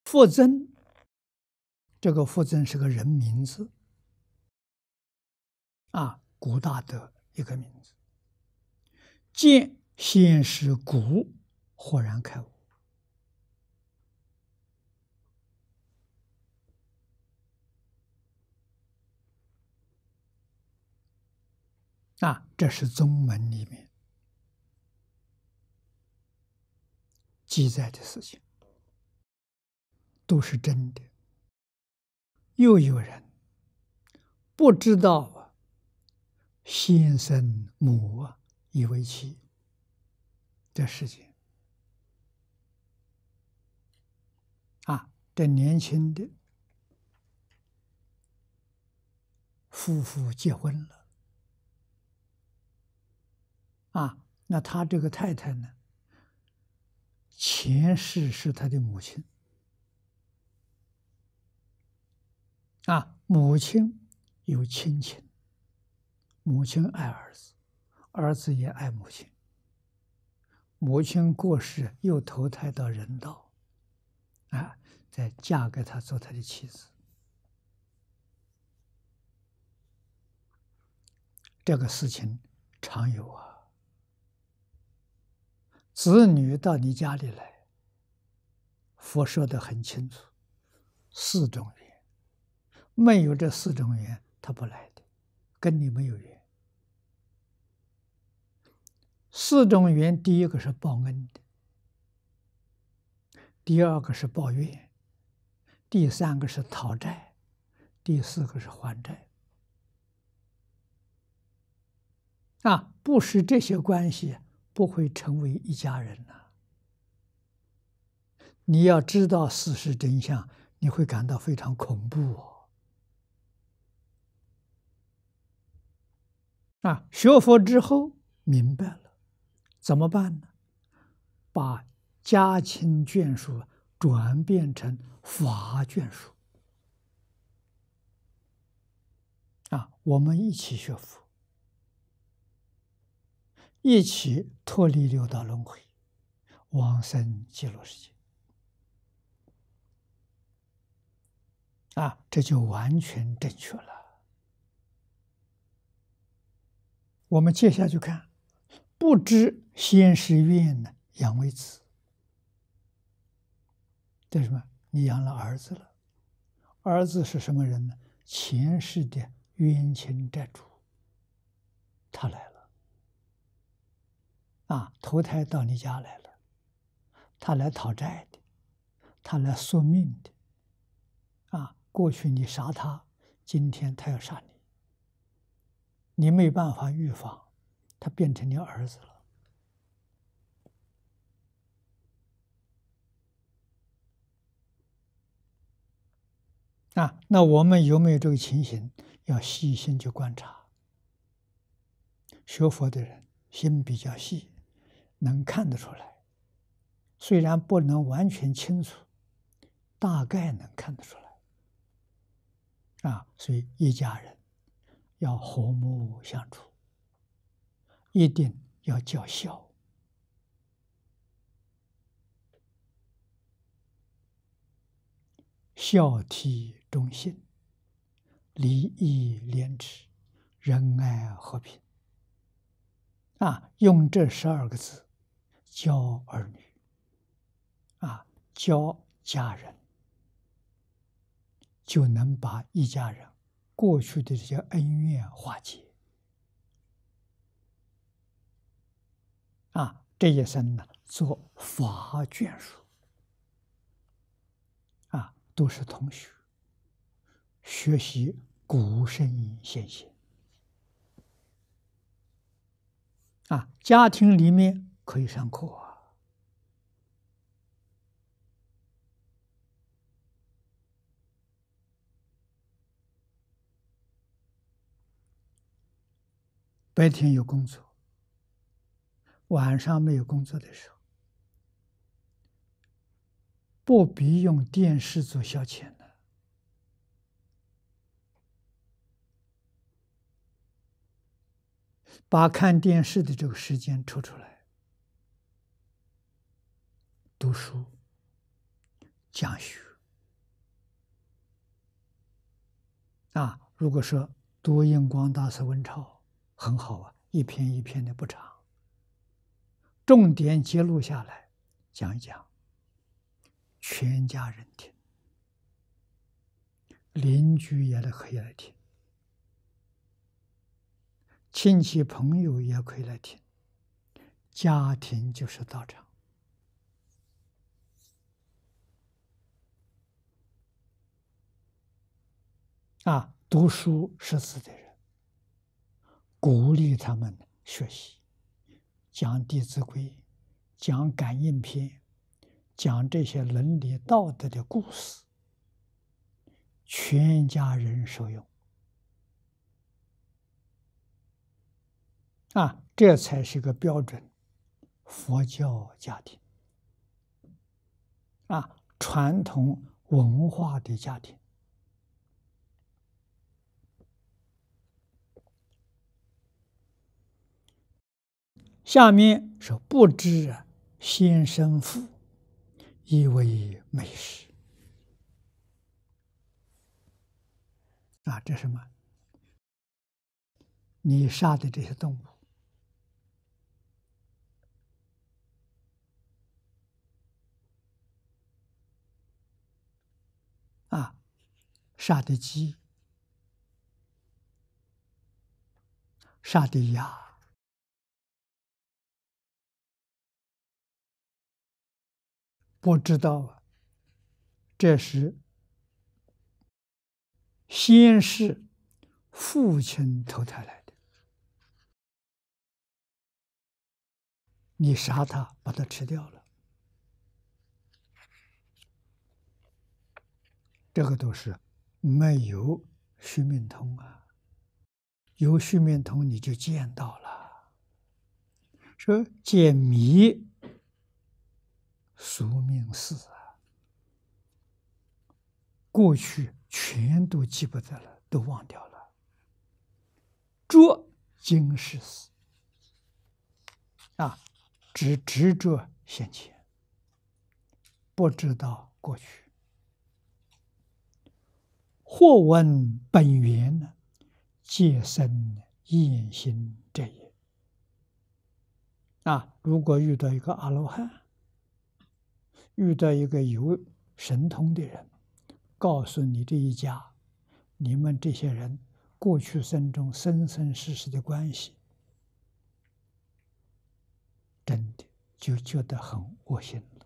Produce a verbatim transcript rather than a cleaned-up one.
傅曾，这个傅曾是个人名字啊，古大德一个名字。见先是古，豁然开悟。啊，这是宗门里面记载的事情，都是真的。又有人不知道啊，先生母啊以为妻这事情啊，这年轻的夫妇结婚了啊，那他这个太太呢，前世是他的母亲啊，母亲有亲情，母亲爱儿子，儿子也爱母亲。母亲过世，又投胎到人道，啊，再嫁给他做他的妻子。这个事情常有啊，子女到你家里来，佛说得很清楚，四种缘，没有这四种缘，他不来的，跟你没有缘。四种缘，第一个是报恩的，第二个是报怨，第三个是讨债，第四个是还债。啊，不是这些关系，不会成为一家人呐、啊。你要知道事实真相，你会感到非常恐怖哦。啊，学佛之后明白了，怎么办呢？把家亲眷属转变成法眷属。啊，我们一起学佛，一起脱离六道轮回，往生极乐世界。啊，这就完全正确了。我们接下去看，不知先是愿呢，养为子。这是什么？你养了儿子了，儿子是什么人呢？前世的冤亲债主，他来了，啊，投胎到你家来了，他来讨债的，他来索命的，啊，过去你杀他，今天他要杀你，你没办法预防，他变成你儿子了。啊，那我们有没有这个情形？要细心去观察。学佛的人心比较细，能看得出来。虽然不能完全清楚，大概能看得出来。啊，所以一家人要和睦相处，一定要叫孝。孝悌忠信，礼义廉耻，仁爱和平。啊，用这十二个字教儿女，啊，教家人，就能把一家人过去的这些恩怨化解。啊，这一生呢，做法眷属，啊，都是同学，学习古圣先贤。啊，家庭里面可以上课啊。白天有工作，晚上没有工作的时候，不必用电视做消遣的。把看电视的这个时间抽出来，读书、讲学、 啊，如果说读印光大师文钞很好啊，一篇一篇的不长，重点揭录下来讲一讲，全家人听，邻居也可以来听，亲戚朋友也可以来听，家庭就是道场。啊，读书识字的人，鼓励他们学习，讲《弟子规》，讲感应篇，讲这些伦理道德的故事，全家人受用。啊，这才是个标准佛教家庭，啊，传统文化的家庭。下面是不知先生父，以为美食。啊，这是什么？你杀的这些动物，啊，杀的鸡，杀的鸭，不知道啊，这是先是父亲投胎来的，你杀他，把他吃掉了，这个都是没有须命通啊。有须命通，你就见到了。说解迷宿命事啊，过去全都记不得了，都忘掉了。着今世事啊，只执着现前，不知道过去。或闻本源呢，皆生厌心者也。啊，如果遇到一个阿罗汉，遇到一个有神通的人，告诉你这一家，你们这些人过去生中生生世世的关系，真的就觉得很恶心了。